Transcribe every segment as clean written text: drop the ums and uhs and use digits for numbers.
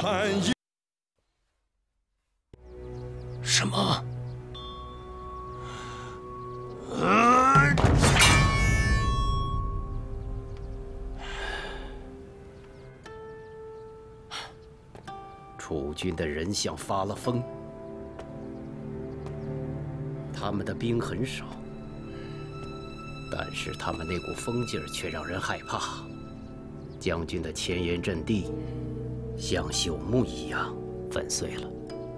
汉英。 什么？ 楚军的人像发了疯，他们的兵很少，但是他们那股疯劲儿却让人害怕。将军的前沿阵地像朽木一样粉碎了。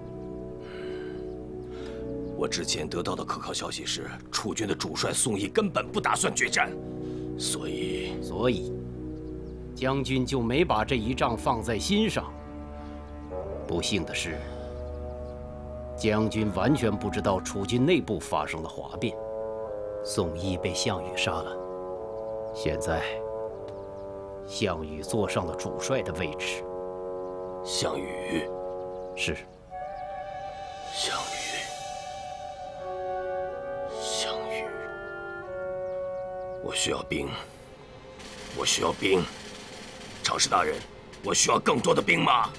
我之前得到的可靠消息是，楚军的主帅宋义根本不打算决战，所以将军就没把这一仗放在心上。不幸的是，将军完全不知道楚军内部发生了哗变，宋义被项羽杀了，现在项羽坐上了主帅的位置。 项羽是项羽，我需要兵，我需要兵，常侍大人，我需要更多的兵马。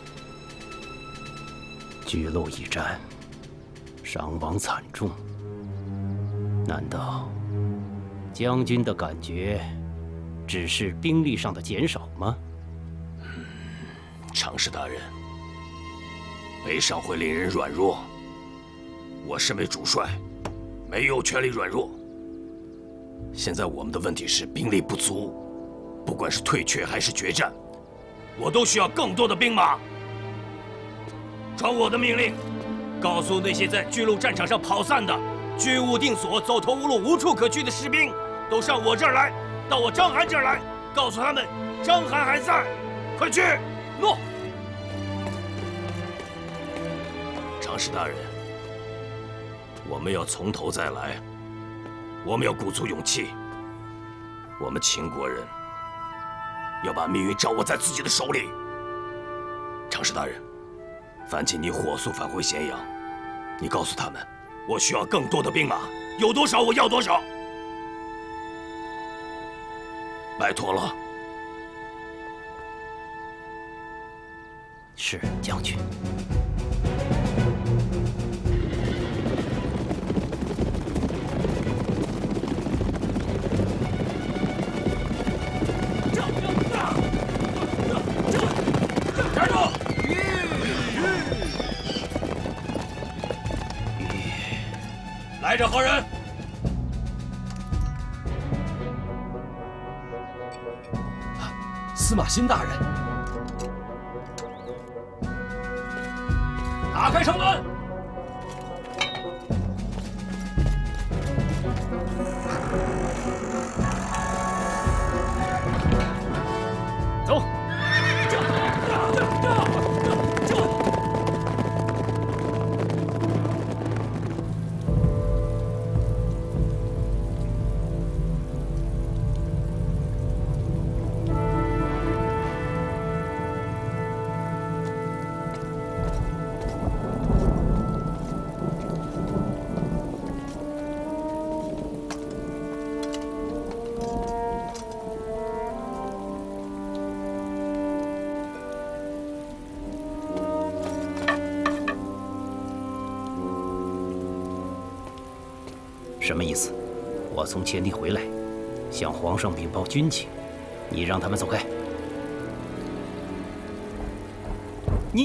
巨鹿一战，伤亡惨重。难道将军的感觉只是兵力上的减少吗？ 常侍大人，悲伤会令人软弱。我身为主帅，没有权利软弱。现在我们的问题是兵力不足，不管是退却还是决战，我都需要更多的兵马。传我的命令，告诉那些在巨鹿战场上跑散的、居无定所、走投无路、无处可去的士兵，都上我这儿来，到我章邯这儿来，告诉他们章邯还在，快去！诺。常侍大人，我们要从头再来，我们要鼓足勇气。我们秦国人要把命运掌握在自己的手里。常侍大人，烦请你火速返回咸阳，你告诉他们，我需要更多的兵马，有多少我要多少。拜托了。 是将军。 站住！来者何人？ 司马欣大人， 打开城门！ 走！什么意思？我从前地回来，向皇上禀报军情，你让他们走开。你，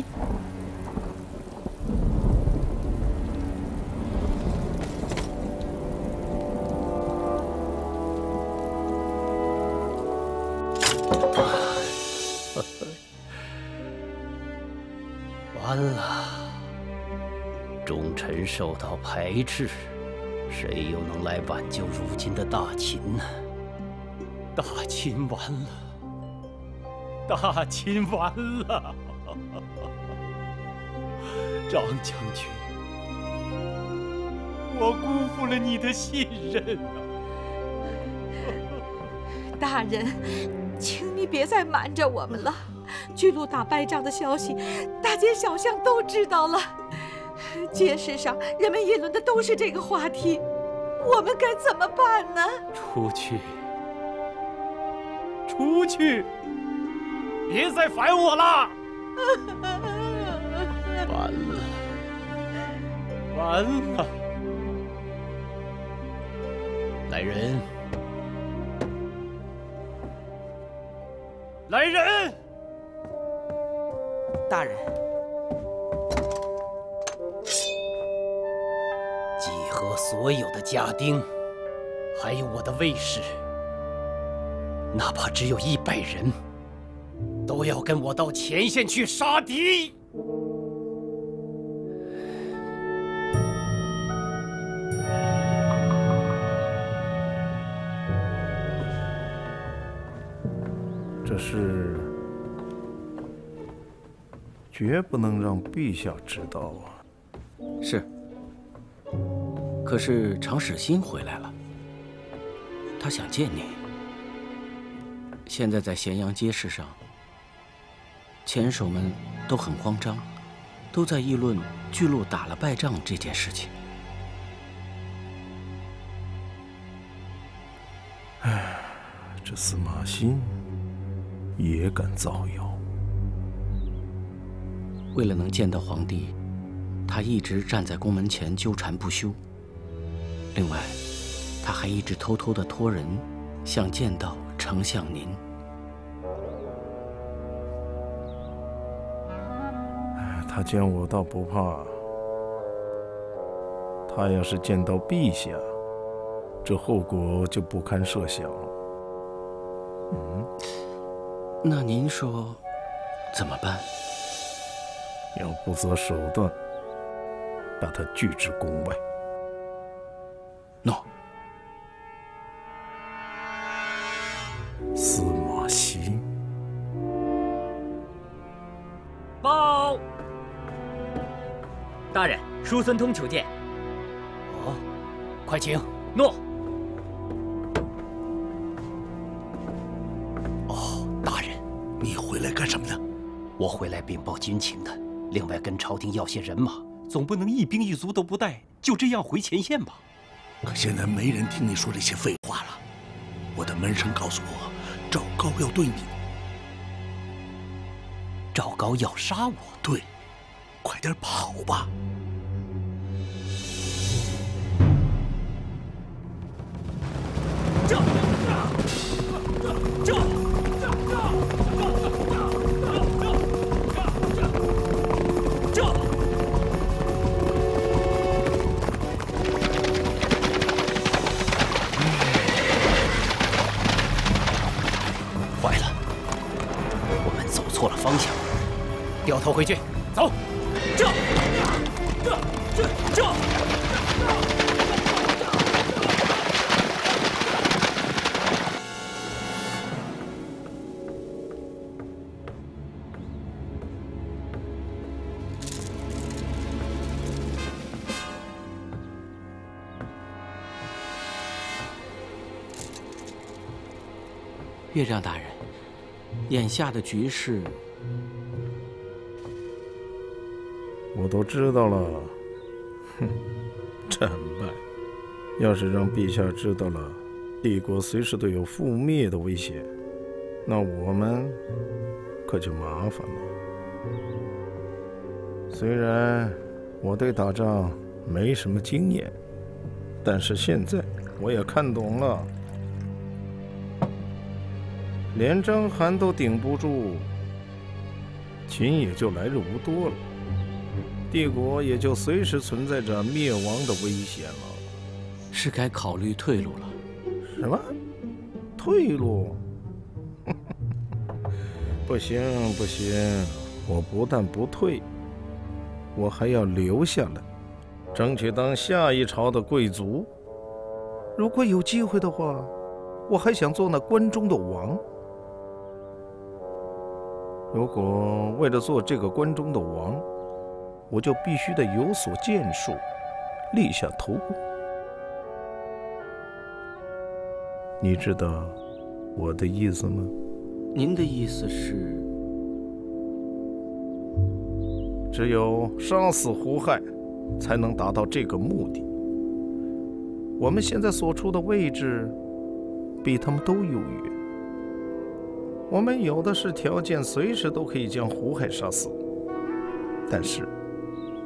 完了，忠臣受到排斥。谁又能来挽救如今的大秦呢？大秦完了，大秦完了！张将军，我辜负了你的信任啊！ 大人，请你别再瞒着我们了。巨鹿打败仗的消息，大街小巷都知道了。街市上人们议论的都是这个话题，我们该怎么办呢？ 出去，出去！别再烦我了！ 完了，完了！来人！来人！ 大人， 集合所有的家丁，还有我的卫士，哪怕只有100人，都要跟我到前线去杀敌！ 这事绝不能让陛下知道啊！ 是。可是长史昕回来了，他想见你。现在在咸阳街市上，黔首们都很慌张，都在议论巨鹿打了败仗这件事情。 唉，这司马欣也敢造谣。 为了能见到皇帝，他一直站在宫门前纠缠不休。另外，他还一直偷偷地托人想见到丞相您。 他见我倒不怕，他要是见到陛下，这后果就不堪设想。 那您说怎么办？ 要不择手段，把他拒之宫外。 诺。 司马欣， 报！大人，叔孙通求见。 哦，快请。 诺。 哦，大人， 你回来干什么呢？ 我回来禀报军情的。另外，跟朝廷要些人马，总不能一兵一卒都不带，就这样回前线吧？ 可现在没人听你说这些废话了。我的门生告诉我，赵高要对你。 赵高要杀我？ 对，快点跑吧。 掉头回去，走！ 岳丈大人，眼下的局势， 我都知道了。哼，战败，要是让陛下知道了，帝国随时都有覆灭的危险，那我们可就麻烦了。虽然我对打仗没什么经验，但是现在我也看懂了。连章邯都顶不住，秦也就来日无多了，帝国也就随时存在着灭亡的危险了。 是该考虑退路了。 什么？退路？不行不行，我不但不退，我还要留下来，争取当下一朝的贵族。如果有机会的话，我还想做那关中的王。如果为了做这个关中的王，我就必须得有所建树，立下头功。你知道我的意思吗？ 您的意思是， 只有杀死胡亥，才能达到这个目的。我们现在所处的位置，比他们都优越。我们有的是条件，随时都可以将胡亥杀死。但是，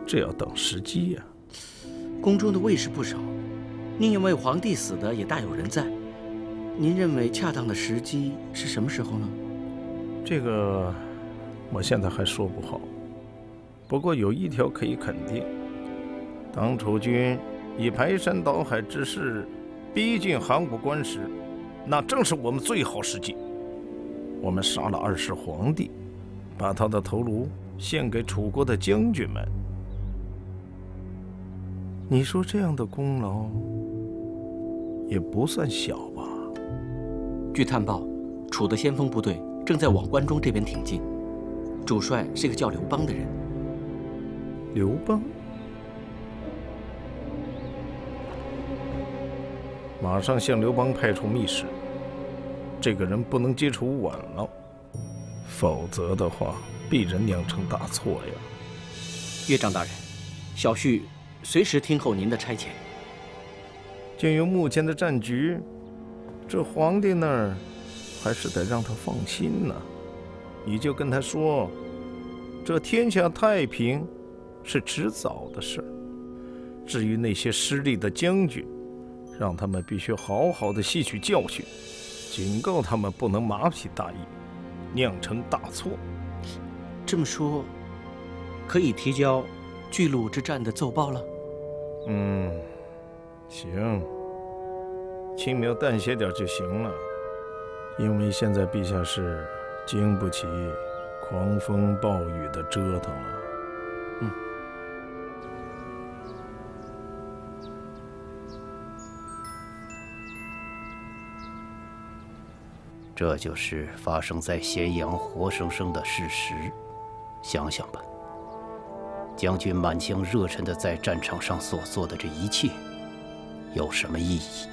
这要等时机呀。 宫中的卫士不少，宁愿为皇帝死的也大有人在。您认为恰当的时机是什么时候呢？ 这个我现在还说不好。不过有一条可以肯定，当楚军以排山倒海之势逼近函谷关时，那正是我们最好时机。我们杀了二世皇帝，把他的头颅献给楚国的将军们。你说这样的功劳也不算小吧？ 据探报，楚的先锋部队正在往关中这边挺进，主帅是个叫刘邦的人。 刘邦？马上向刘邦派出密使。这个人不能接触晚了，否则的话必然酿成大错呀。 岳丈大人，小婿随时听候您的差遣。 鉴于目前的战局，这皇帝那儿还是得让他放心呢。你就跟他说，这天下太平是迟早的事。至于那些失利的将军，让他们必须好好的吸取教训，警告他们不能马匹大意，酿成大错。 这么说，可以提交巨鹿之战的奏报了。 行，轻描淡写点就行了。因为现在陛下是经不起狂风暴雨的折腾了。 这就是发生在咸阳活生生的事实。想想吧，将军满腔热忱地在战场上所做的这一切，有什么意义？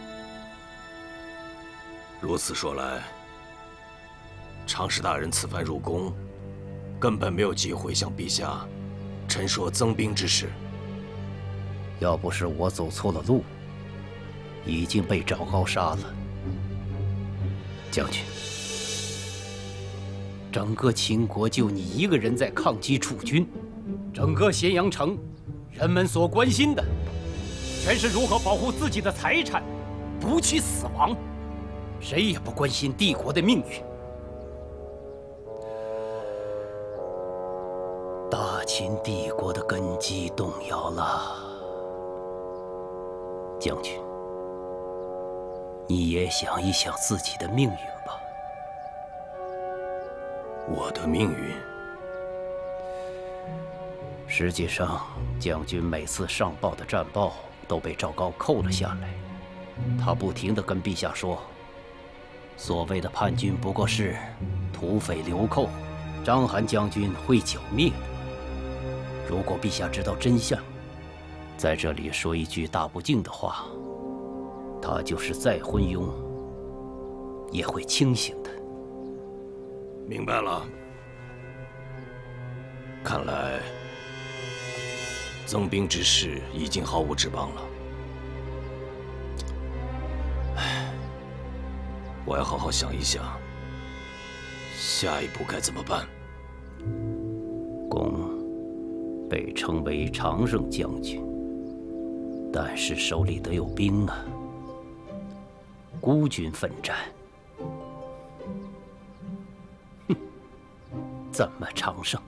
如此说来，常侍大人此番入宫，根本没有机会向陛下陈说增兵之事。 要不是我走错了路，已经被赵高杀了。将军，整个秦国就你一个人在抗击楚军，整个咸阳城，人们所关心的，全是如何保护自己的财产，不去死亡，谁也不关心帝国的命运。大秦帝国的根基动摇了，将军。你也想一想自己的命运吧。 我的命运？ 实际上，将军每次上报的战报都被赵高扣了下来。他不停地跟陛下说，所谓的叛军不过是土匪流寇，章邯将军会剿灭。如果陛下知道真相，在这里说一句大不敬的话，他就是再昏庸，也会清醒的。 明白了。看来增兵之事已经毫无指望了。唉，我要好好想一想，下一步该怎么办。 公被称为常胜将军，但是手里得有兵啊。孤军奋战，哼，怎么长胜？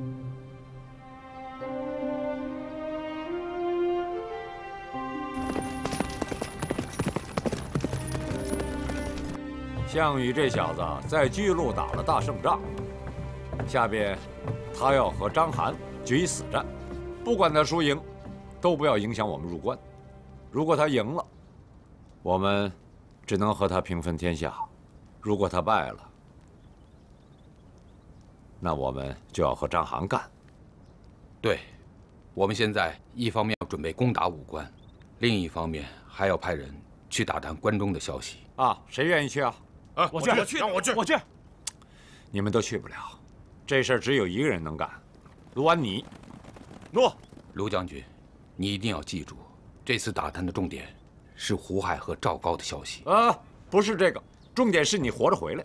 项羽这小子在巨鹿打了大胜仗，下边他要和章邯决一死战，不管他输赢，都不要影响我们入关。如果他赢了，我们只能和他平分天下；如果他败了，那我们就要和章邯干。 对，我们现在一方面要准备攻打武关，另一方面还要派人去打探关中的消息。 啊，谁愿意去啊？ 我去，让我去，我去。 你们都去不了，这事儿只有一个人能干，卢安妮。 诺。 卢将军，你一定要记住，这次打探的重点是胡亥和赵高的消息。 啊，不是这个，重点是你活着回来。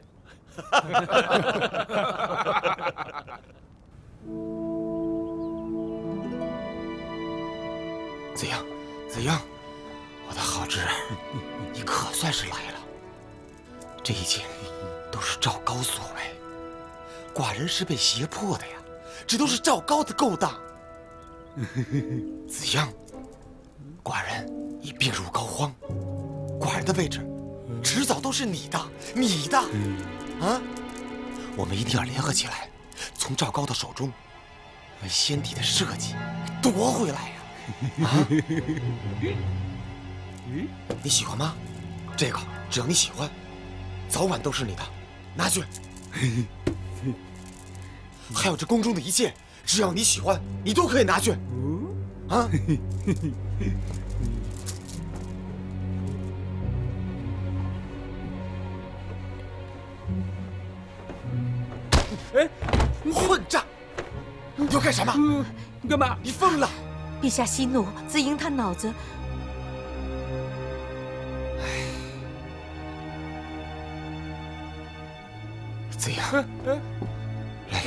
这一切都是赵高所为，寡人是被胁迫的呀，这都是赵高的勾当。子阳，寡人已病入膏肓，寡人的位置迟早都是你的，你的啊！我们一定要联合起来，从赵高的手中把先帝的社稷夺回来呀！啊，你喜欢吗？这个只要你喜欢，早晚都是你的，拿去。还有这宫中的一切，只要你喜欢，你都可以拿去。啊！ 哎， 混账！你要干什么？ 你干嘛？ 你疯了！ 陛下息怒，子婴他脑子…… 子阳，来，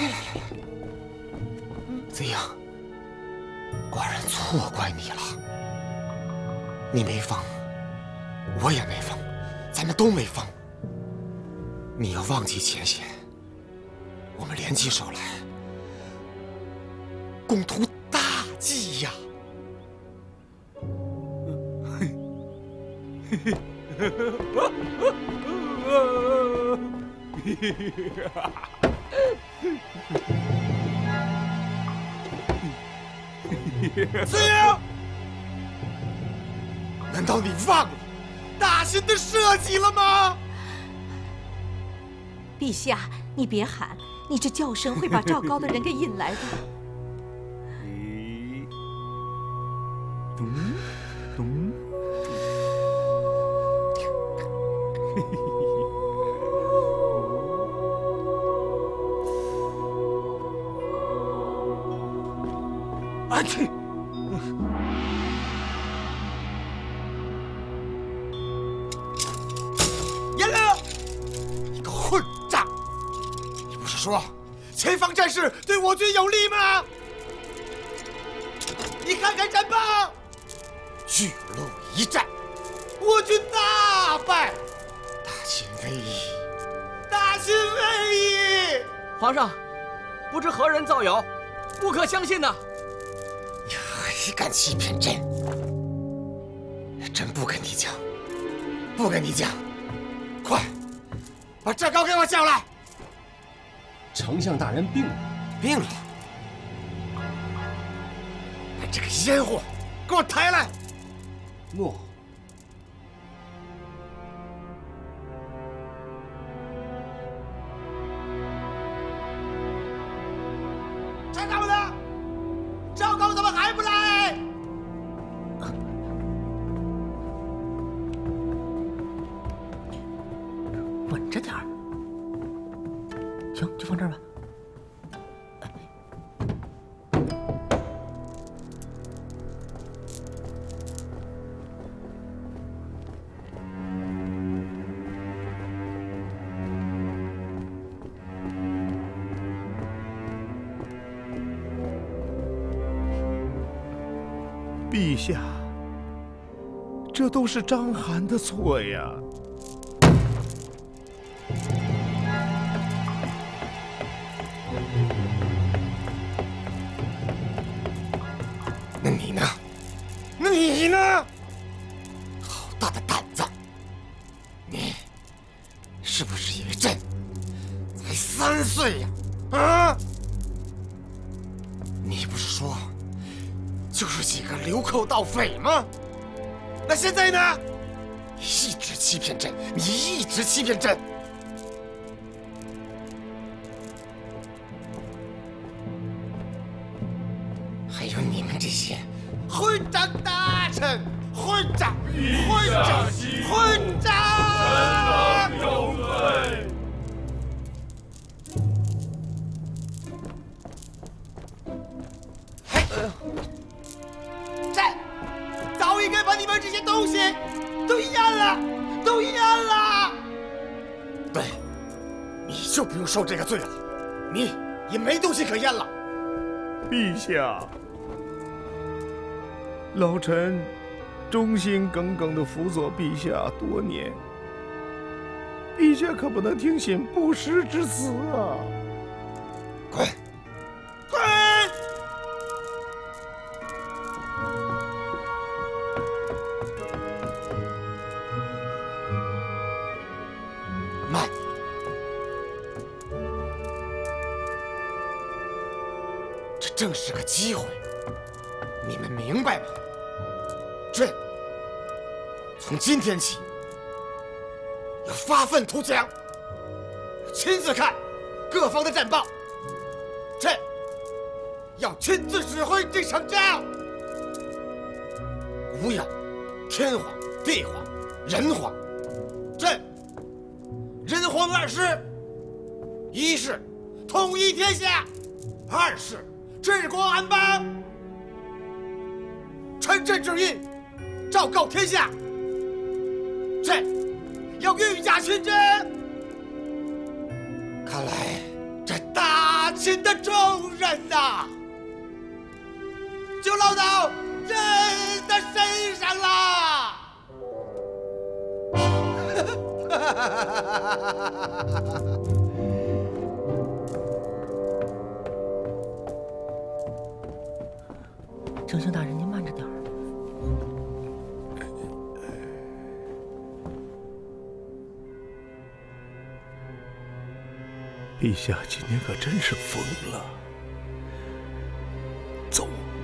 子阳，寡人错怪你了。你没疯，我也没疯，咱们都没疯。你要忘记前嫌，我们联起手来，共图大计呀！子阳，难道你忘了大秦的社稷了吗？ 陛下，你别喊，你这叫声会把赵高的人给引来的。 安去！颜良，你个混账！你不是说前方战事对我军有利吗？你看看战报，巨鹿一战，我军大败，大秦危矣！大秦危矣！ 皇上，不知何人造谣，不可相信呐！ 你还敢欺骗朕？朕不跟你讲，不跟你讲！快，把赵高给我叫来！ 丞相大人病了， 病了！把这个烟货给我抬来！ 诺。 陈大夫呢？赵高怎么还不来？ 稳着点儿。行，就放这儿吧。 陛下，这都是章邯的错呀！ 那你呢？那你呢？好大的胆子！你是不是以为朕才3岁呀？啊！你不是说就是几个流寇盗匪吗？那现在呢？你一直欺骗朕，你一直欺骗朕！还有你们这些混账大臣，混账，混账，混账！ 臣等有罪。 朕早应该把你们这些东西都阉了，都阉了。对，你就不用受这个罪了，你也没东西可阉了。 陛下，老臣忠心耿耿地辅佐陛下多年， 陛下可不能听信不实之词啊！ 滚！滚！慢！这正是个机会，你们明白吗？朕从今天起要发愤图强，亲自看各方的战报，朕要亲自指挥这场仗，无要天皇、地皇、人皇，朕人皇2事：一是统一天下，二是治国安邦。传朕旨意，昭告天下，朕要御驾亲征。看来这大秦的重任呐，就落到朕的身上啦！ 丞相大人，您慢着点儿。 陛下今天可真是疯了。走。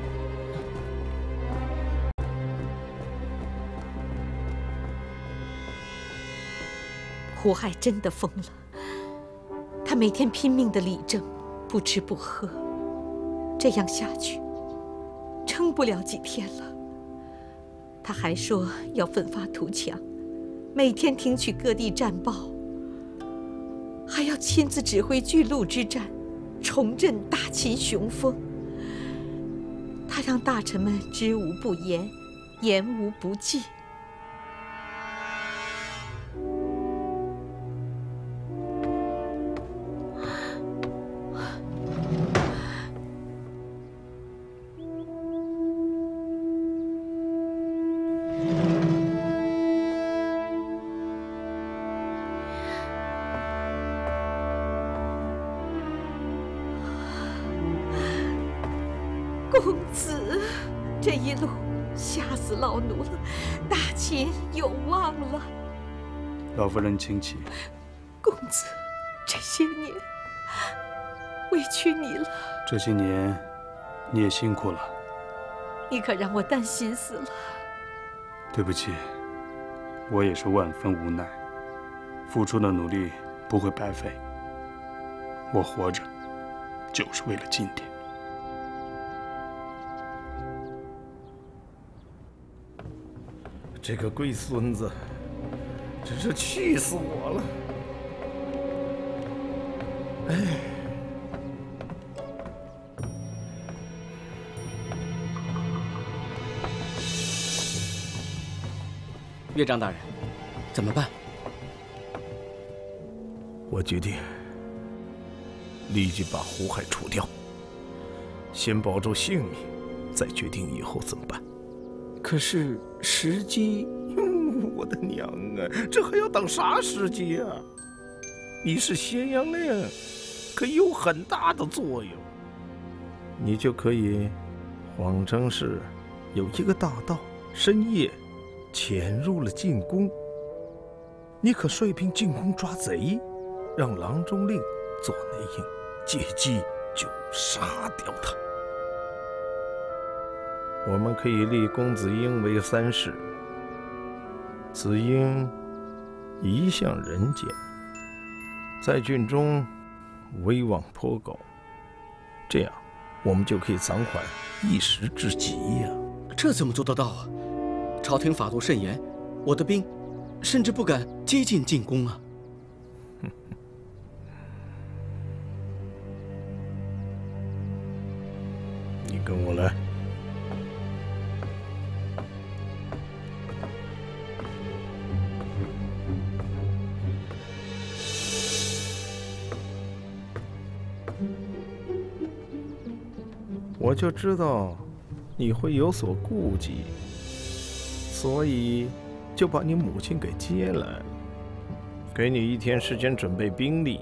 胡亥真的疯了，他每天拼命的理政，不吃不喝，这样下去，撑不了几天了。他还说要奋发图强，每天听取各地战报，还要亲自指挥巨鹿之战，重振大秦雄风。他让大臣们知无不言，言无不尽。公子，这一路吓死老奴了，大秦有望了。 老夫人请起。 公子，这些年委屈你了。 这些年你也辛苦了。 你可让我担心死了。 对不起，我也是万分无奈，付出的努力不会白费。我活着就是为了今天。 这个龟孙子，真是气死我了！哎， 岳丈大人，怎么办？ 我决定立即把胡亥除掉，先保住性命，再决定以后怎么办。 可是时机…… 我的娘啊，这还要等啥时机啊？你是咸阳令，可以有很大的作用。你就可以谎称是有一个大盗深夜潜入了禁宫，你可率兵进宫抓贼，让郎中令做内应，借机就杀掉他。我们可以立公子婴为3世。子婴一向人见，在郡中威望颇高，这样我们就可以暂缓一时之急呀。 这怎么做得到啊？朝廷法度甚严，我的兵甚至不敢接近进宫啊。 你跟我来。我就知道你会有所顾忌，所以就把你母亲给接来了。 给你1天时间准备兵力，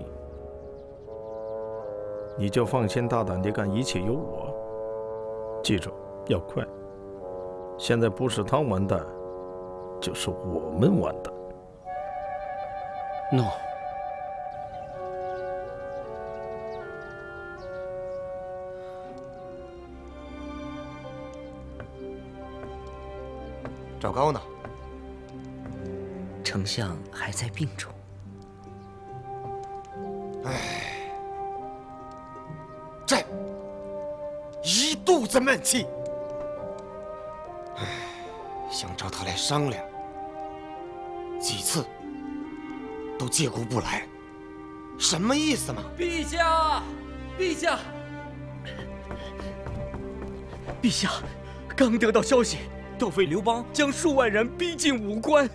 你就放心大胆地干，一切有我。记住，要快。现在不是他完蛋，就是我们完蛋。 No。 赵高呢？ 丞相还在病中。 唉，朕一肚子闷气。唉，想找他来商量，几次都借故不来，什么意思嘛？ 陛下，陛下，陛下，刚得到消息。盗匪刘邦将数万人逼近武关。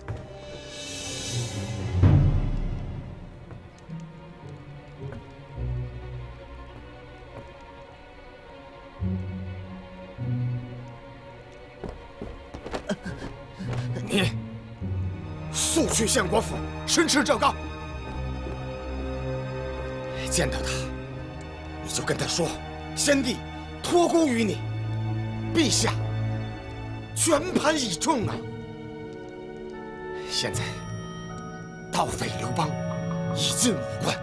你速去相国府申斥赵高，见到他，你就跟他说，先帝托孤于你，陛下全盘倚重啊！现在盗匪刘邦已进武关，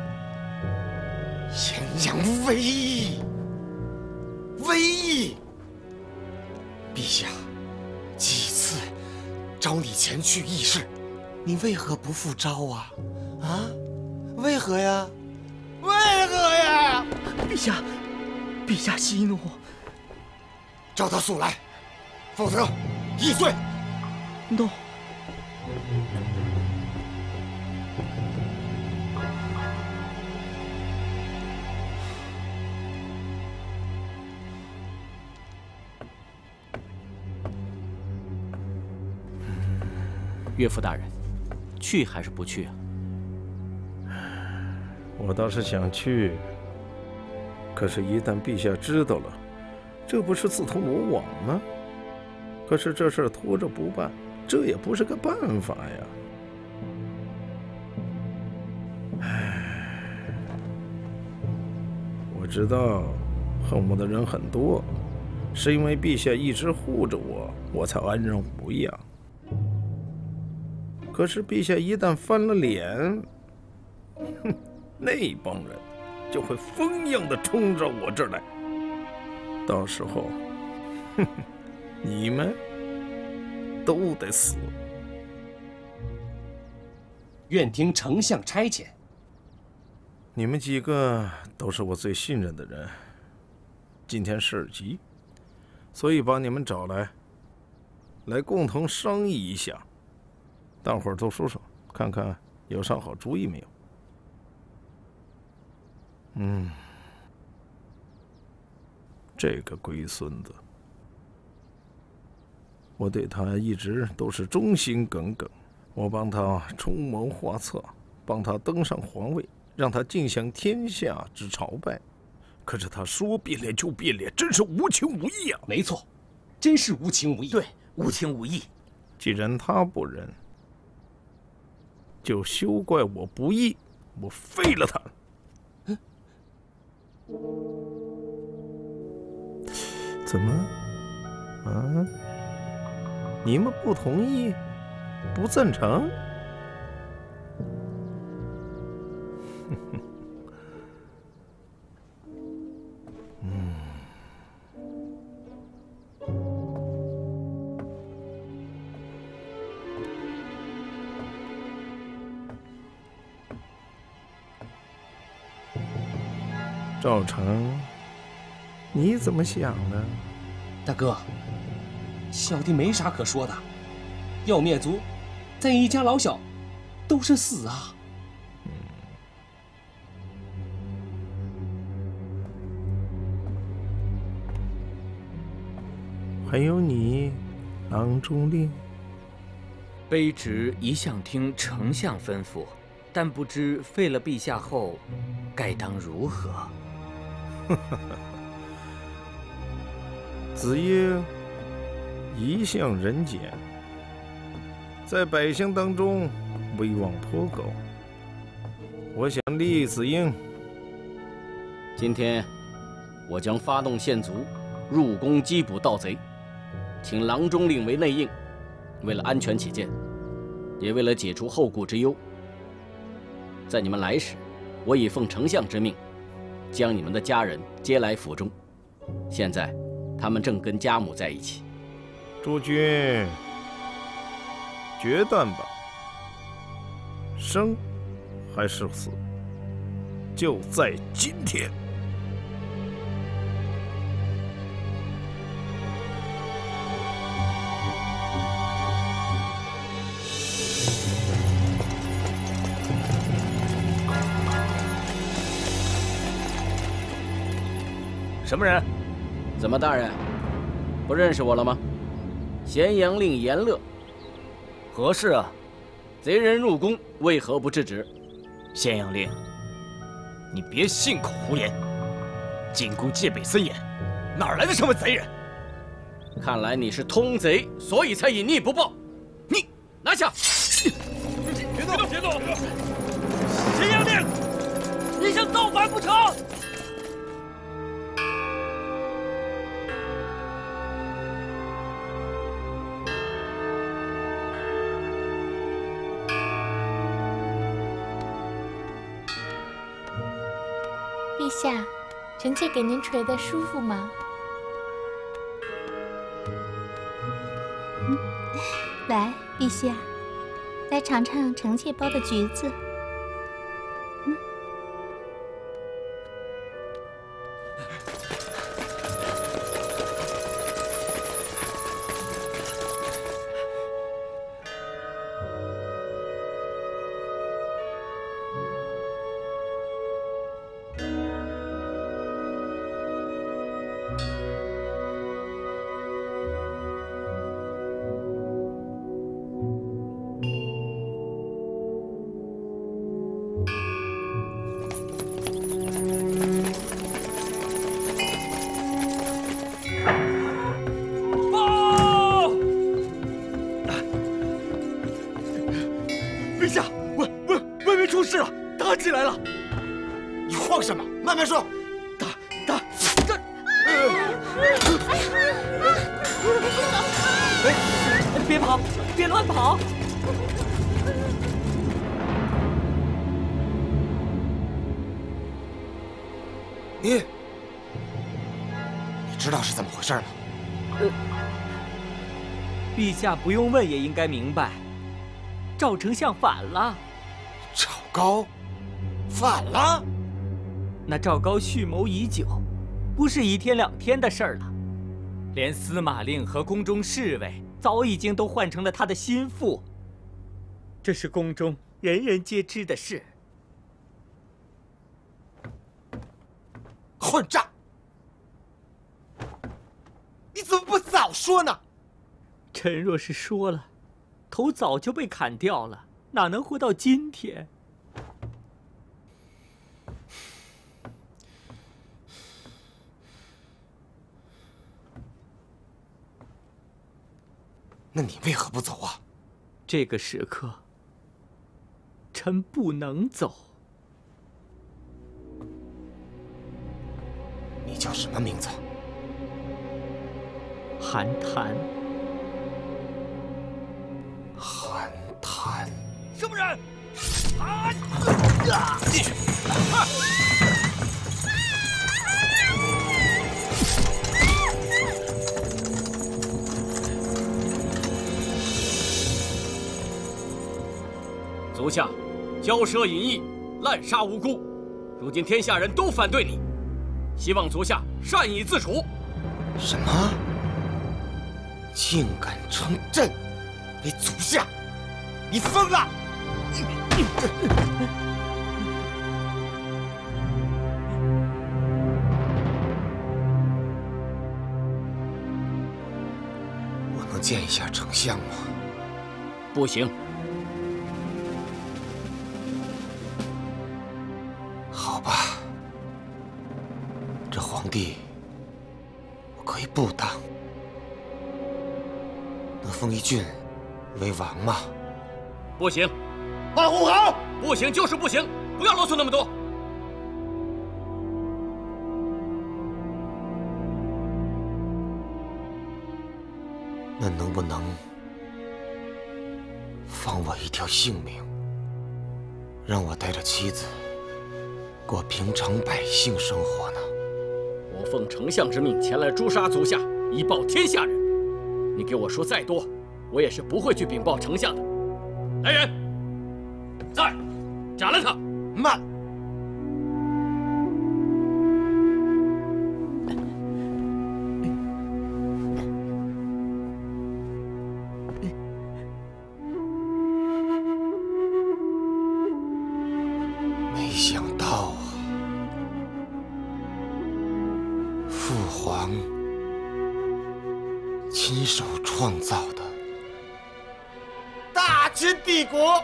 咸阳危矣，危矣！陛下几次召你前去议事，你为何不复召啊？啊？为何呀？为何呀？ 陛下，陛下息怒， 召他速来，否则议罪。 No。 岳父大人，去还是不去啊？ 我倒是想去，可是，一旦陛下知道了，这不是自投罗网吗？可是这事拖着不办，这也不是个办法呀。我知道恨我的人很多，是因为陛下一直护着我，我才安然无恙。可是陛下一旦翻了脸，哼，那帮人就会风一样的冲着我这儿来。到时候，哼，你们都得死。 愿听丞相差遣。 你们几个都是我最信任的人，今天事儿急，所以把你们找来，来共同商议一下。大伙儿都说说，看看有啥好主意没有？这个龟孙子，我对他一直都是忠心耿耿。我帮他出谋划策，帮他登上皇位，让他尽享天下之朝拜。可是他说变脸就变脸，真是无情无义啊！ 没错，真是无情无义。 对，无情无义。 既然他不仁，就休怪我不义，我废了他。怎么？啊？你们不同意？不赞成？赵成，你怎么想呢？ 大哥，小弟没啥可说的。要灭族，咱一家老小都是死啊！ 还有你，郎中令。 卑职一向听丞相吩咐，但不知废了陛下后，该当如何？ 子婴一向仁俭，在百姓当中威望颇高。我想厉子英， 今天我将发动县卒入宫缉捕盗贼，请郎中令为内应。为了安全起见，也为了解除后顾之忧，在你们来时，我已奉丞相之命，将你们的家人接来府中。现在，他们正跟家母在一起。 诸君，决断吧，生还是死，就在今天。 什么人？ 怎么，大人不认识我了吗？咸阳令严乐。 何事啊？ 贼人入宫，为何不制止？ 咸阳令，你别信口胡言。进宫戒备森严，哪来的什么贼人？ 看来你是通贼，所以才隐匿不报。你拿下！ 别动！别动！咸阳令，你想造反不成？ 陛下，臣妾给您捶的舒服吗？来，陛下，来尝尝臣妾包的橘子。 起来了！ 你慌什么？慢慢说。 打！别跑，别乱跑！ 你知道是怎么回事吗？ 陛下不用问也应该明白，赵丞相反了。 赵高反了？ 那赵高蓄谋已久，不是一天两天的事儿了。连司马令和宫中侍卫早已经都换成了他的心腹，这是宫中人人皆知的事。 混账！你怎么不早说呢？ 臣若是说了，头早就被砍掉了，哪能活到今天？ 那你为何不走啊？ 这个时刻，臣不能走。 你叫什么名字？ 韩谈。 韩谈。 什么人？ 进去！ 足下骄奢淫逸，滥杀无辜，如今天下人都反对你，希望足下善以自处。 什么？竟敢称朕为足下？你疯了！我能见一下丞相吗？ 不行。 好吧，这皇帝我可以不当。能封一郡为王吗？ 不行。 马护航， 不行就是不行，不要啰嗦那么多。 那能不能放我一条性命，让我带着妻子过平常百姓生活呢？ 我奉丞相之命前来诛杀族下，以报天下人。你给我说再多，我也是不会去禀报丞相的。来人，在，斩了他！ 慢！没想到啊，父皇亲手创造的大秦帝国，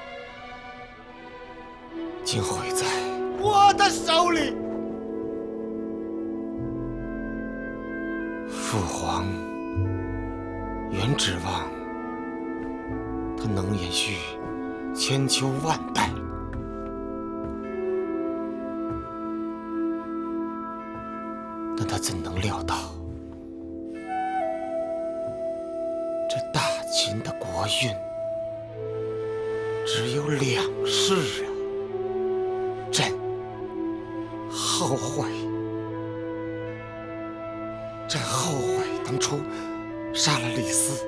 竟毁在我的手里。父皇原指望它能延续千秋万代，但他怎能料到，这大秦的国运只有2世啊！朕后悔，朕后悔当初杀了李斯，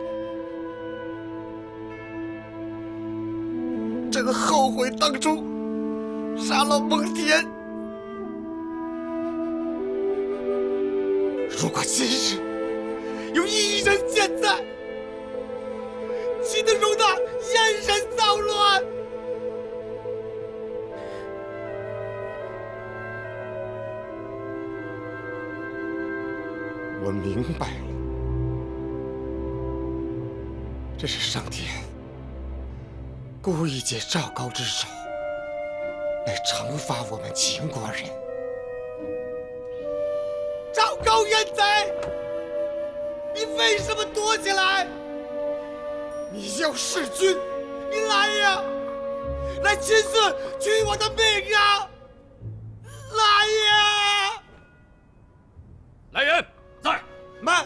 朕后悔当初杀了蒙恬。如果今日有一人健在，岂能容他燕人造乱？我明白了，这是上天故意借赵高之手来惩罚我们秦国人。赵高冤贼，你为什么躲起来？你要弑君，你来呀，来亲自取我的命呀！来呀！ 来人，在！ 慢！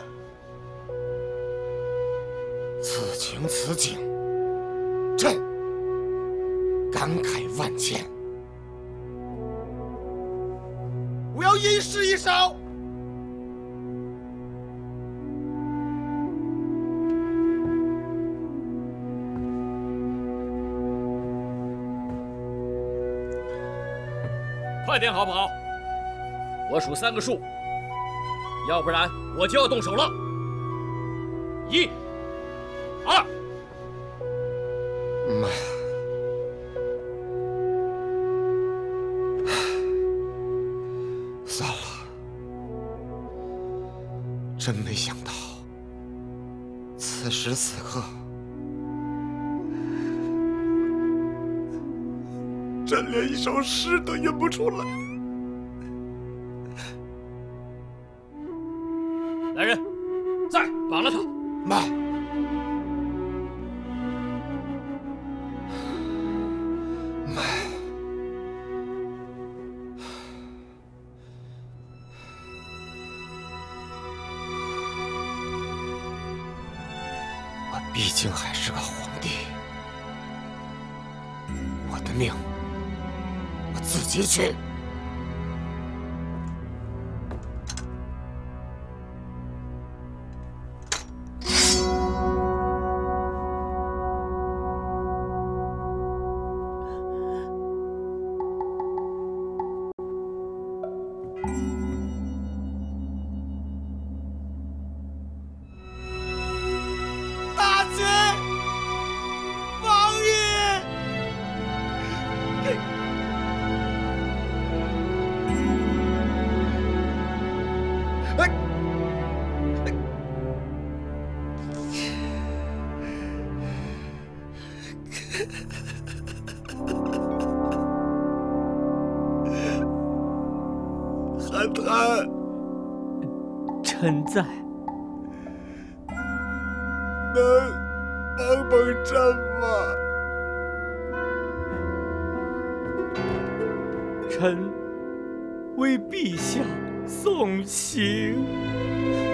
此情此景，朕感慨万千。我要吟诗一首。 快点好不好？我数3个数，要不然我就要动手了。1、2。 慢。算了，真没想到，此时此刻，朕连一首诗都吟不出来。 来人，在，绑了他！ 慢！慢！我毕竟还是个皇帝，我的命我自己取。 韩谈， 臣在。 能帮帮朕吗？ 臣为陛下送行。